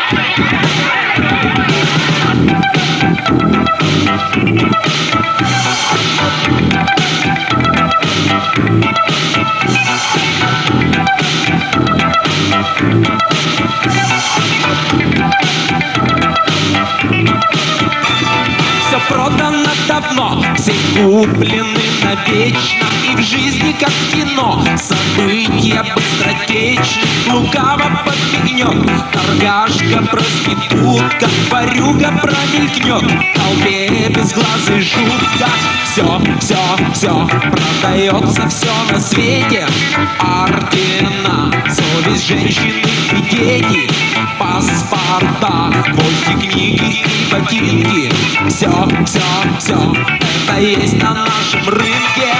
Все продано давно, все куплены навечно. И в жизни, как в кино, события быстротечны. Лукаво подмигнет, торгашка, проститутка, ворюга промелькнет, в толпе безглазый жутко. Все продается, все на свете. Ордена, совесть женщины и дети, паспорта, гвозди, книги и ботинки. Все это есть на нашем рынке.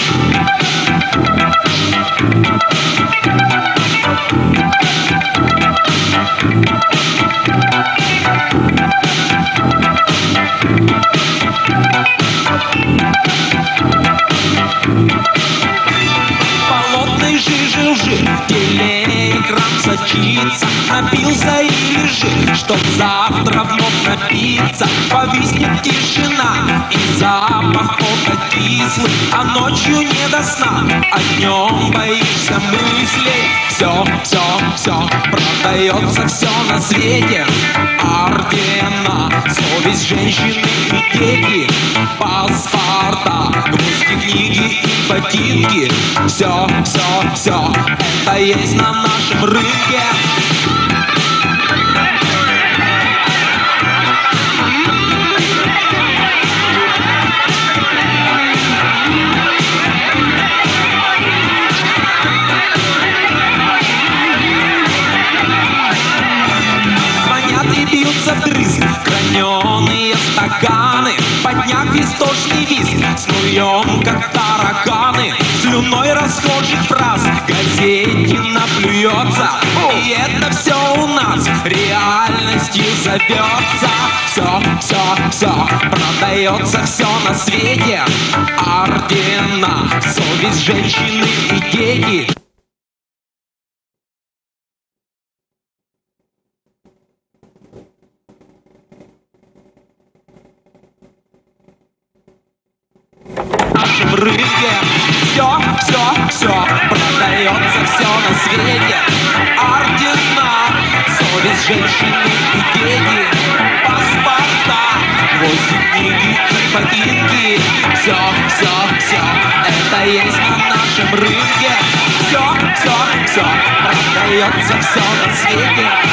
Болотной жижи лжи, телеэкран сочится. Напился и лежит, чтоб завтра вновь напиться. Повиснет тишина и запах пота кислый, а ночью не до сна, а днем боишься мыслей. Все продается, все на свете. Ордена, совесть женщины и дети, паспорта, гвозди, книги и ботинки. Все это есть на нашем рынке. Звонят и бьются вдрызг граненые стаканы, подняв истошный визг, снуем как тараканы. Слюной расхожих фраз газете наплюется, и это все у нас реальностью зовется. Все продается, все на свете. Ордена, совесть женщины и дети. В нашем рынке все продается, все на свете. Ордена, совесть женщины и дети, паспорта, гвозди, книги и ботинки. Все это есть на нашем рынке. Все продается, все на свете.